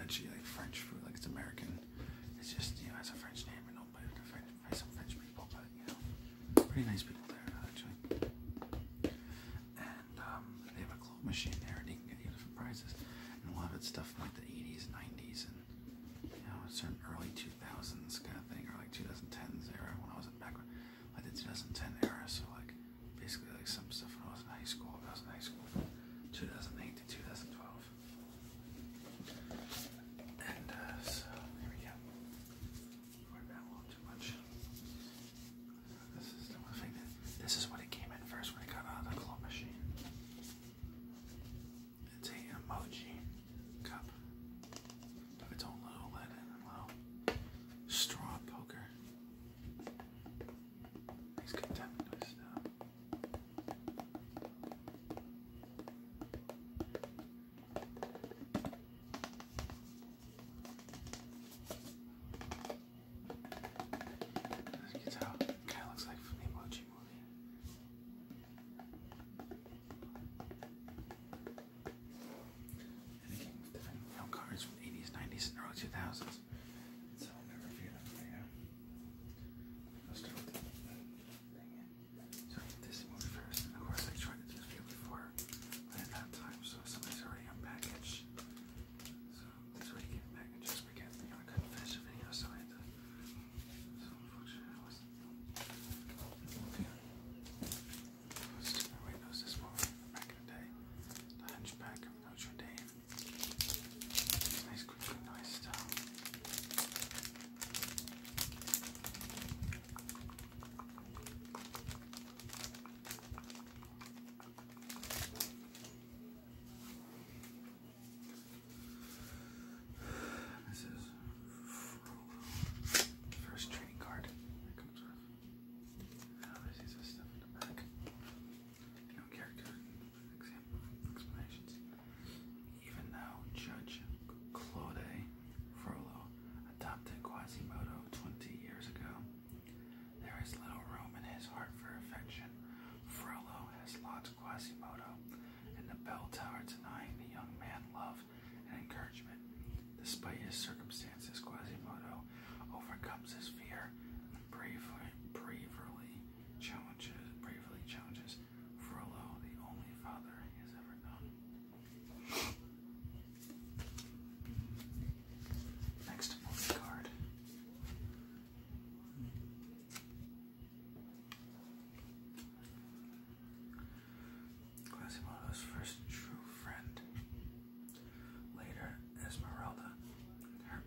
actually like French food, like it's American. It's just, you know, it's a French name, and nobody by some French people, but you know, pretty nice people there actually. And they have a claw machine there, and you can get different prizes. And a lot of it's stuff from like the 80s, 90s, and you know, certain early 2000s kind of thing, or like 2010s era when I was back like the 2010 era. So like basically like some stuff when I was in high school. 2008 to 2012. And so here we go. Worry about a little too much. This is the one thing that this is what it came in first when it got out of the claw machine. It's a emoji cup of its own little lid and a little straw poker. Makes good tapping noise though. That's how it kind of looks like from the Emoji Movie. And it came with different, you know, cards from the 80s, 90s, and early 2000s. So I'll never review them for you. I'll start with the thing. So I did this movie first, and of course I tried to do this video before, but I didn't have time, so somebody's already unpackaged. So this way you get packages again. You know, I couldn't finish the video, so I had to. So unfortunately, I wasn't. Okay. Everybody knows this movie from back in the day. The Hunchback of Notre Dame. It's nice, quick, nice style. This is first trading card that comes with. This is the stuff in the back. You know, character explanations. Even though Judge Claude Frollo adopted Quasimodo 20 years ago, there is little room in his heart for affection. Frollo has locked Quasimodo in the bell tower, denying the young man love and encouragement. Despite his circumstances, Quasimodo overcomes his fear and bravely challenges Frollo, the only father he has ever known. Next movie card. Quasimodo's first true friend. Later, Esmeralda, her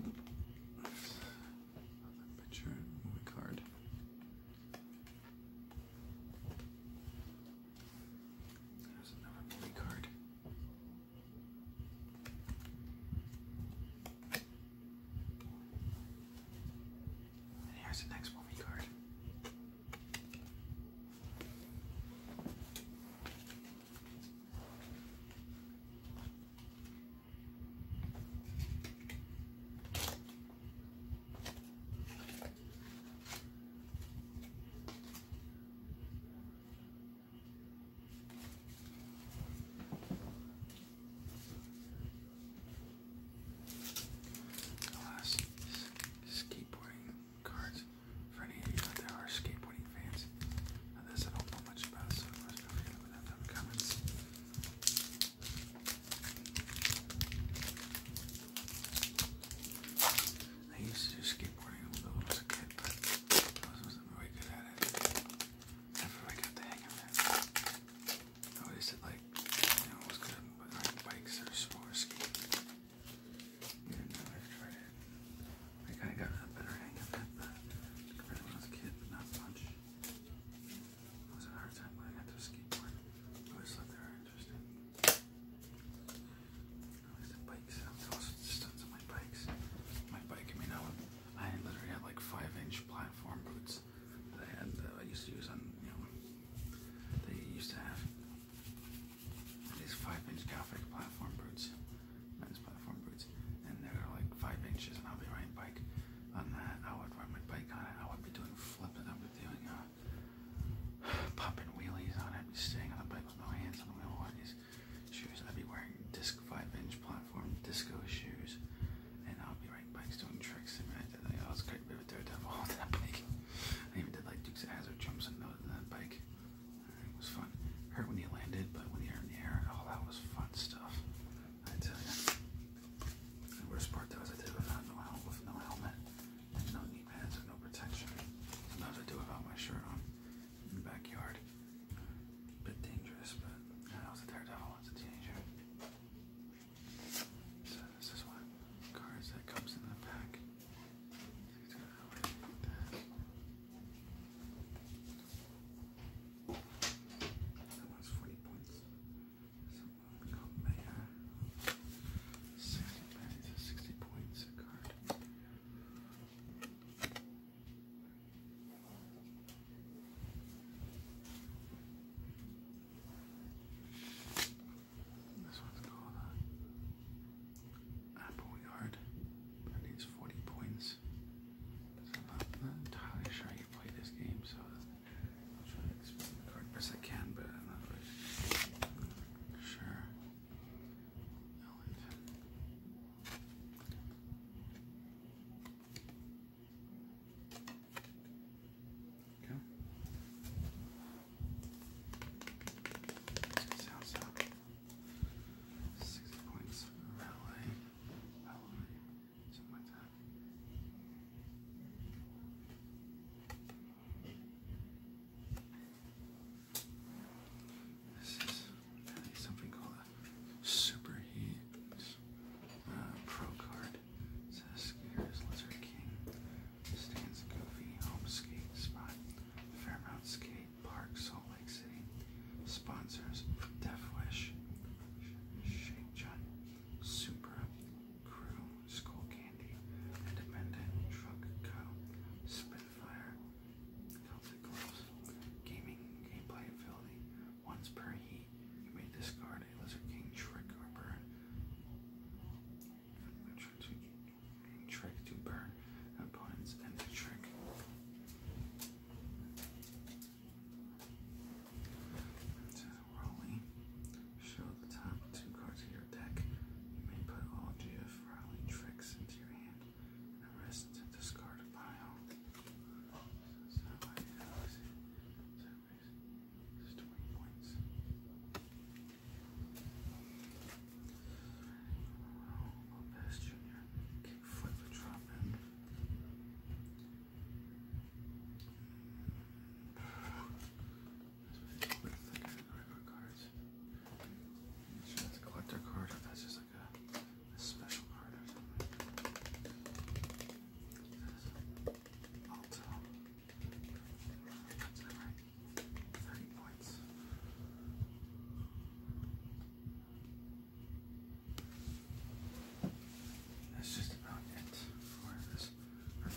Picture, movie card. There's another movie card. And here's the next movie card. Last skateboarding cards.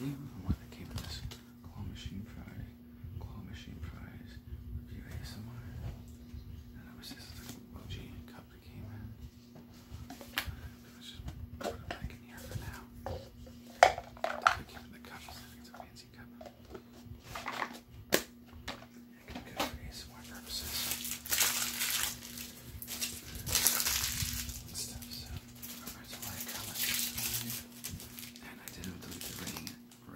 review what that came in this claw machine fries review ASMR. And it was just like an OG cup that came in. Let's just put it back in here for now. Definitely keeping the cup. I think it's a fancy cup. It can be good for ASMR purposes. And stuff, so remember to like, comment, subscribe. And I did delete the rain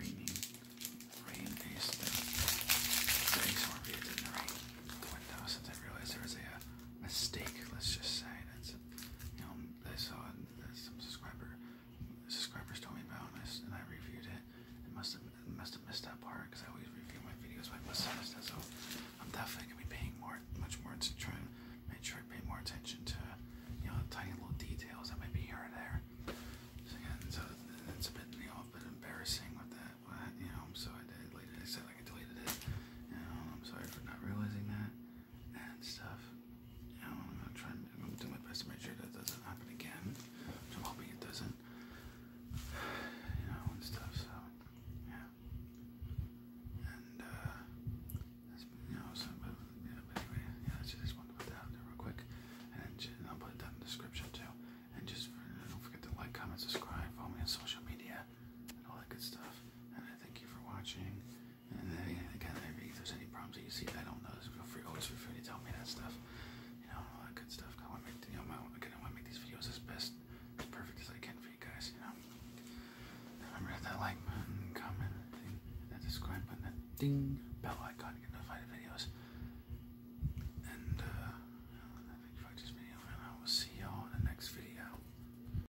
base thing. The ASMR video didn't rain the window since I realized there was a mistake, let's just say. That's, you know, I saw some subscribers told me about this, and I reviewed it. It must have missed that part because I always review my videos, but I must have missed that. So I'm definitely gonna be paying much more to try and make sure I pay more attention to, you know, tiny little details that might be here or there. So again, so it's a bit, you know, a bit embarrassing with that. You know, so I deleted it. I said like I deleted it. You know, I'm sorry for not realizing that and stuff. You know, I'm gonna do my best to make sure that doesn't happen again. Which I'm hoping it doesn't. You know, and stuff. So yeah. And that's, you know, so but anyway, yeah, I just wanted to put that out there real quick, and I'll put it down in the description too. And just don't forget to like, comment, subscribe, follow me on social media, and all that good stuff. And I thank you for watching. And again, if there's any problems that you see that I don't know, always feel free to tell me that stuff. You know, all that good stuff. I want to make, you know, I want to make these videos as perfect as I can for you guys. You know, remember that like button, comment, and that subscribe button, that ding bell icon.